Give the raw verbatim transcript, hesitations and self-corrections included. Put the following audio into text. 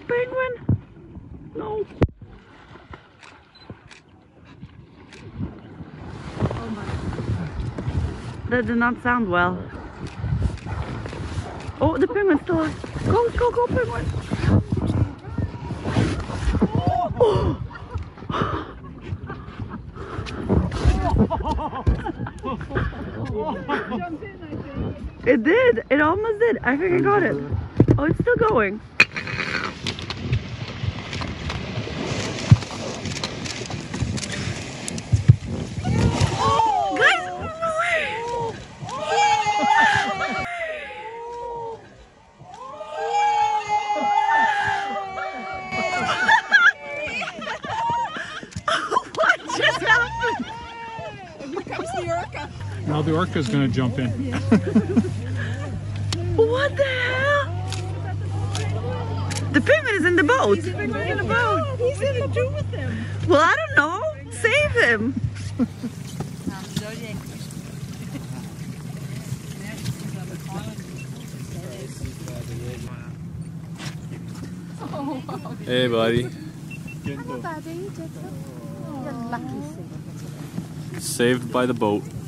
penguin! No. Oh my. That did not sound well. Oh, the penguin's still alive. Go, go, go, penguin! Oh. It did. It almost did. I think I got it. Oh, it's still going. Oh, guys, move away! What just happened? Here comes the orca. Now the orca's going to jump in. What the hell? The penguin is in the boat. He's in the boat. He's in the boat with them. Well, I don't know. Save him. Hey, buddy. Hello, buddy. You're lucky. Saved by the boat.